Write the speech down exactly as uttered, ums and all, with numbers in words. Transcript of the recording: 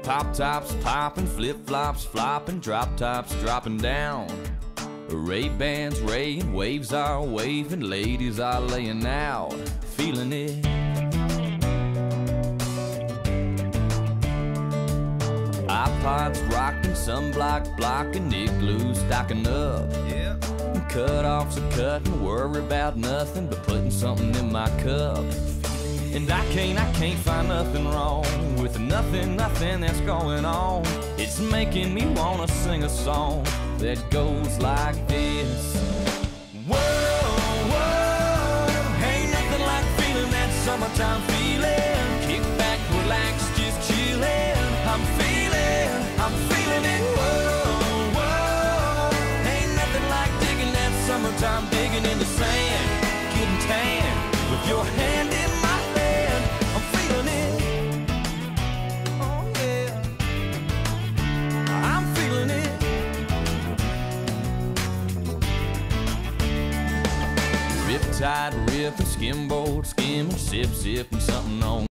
Pop tops popping, flip flops flopping, drop tops dropping down. Ray-Bans raying, waves are waving, ladies are laying out, feeling it. iPods rocking, sunblock blocking, igloos stocking up. Yeah. Cut-offs are cutting, worry about nothing but putting something in my cup. And I can't, I can't find nothing wrong with nothing, nothing that's going on. It's making me wanna sing a song that goes like this. Whoa, whoa, ain't nothing like feeling that summertime feeling. Kick back, relax, just chillin'. I'm feeling, I'm feeling it. Whoa, whoa, ain't nothing like digging that summertime, digging in the sand, getting tan with your hand in my hand. I'm feeling it. Oh yeah, I'm feeling it. Riptide ripping, skimboard skimming, sip sipping something on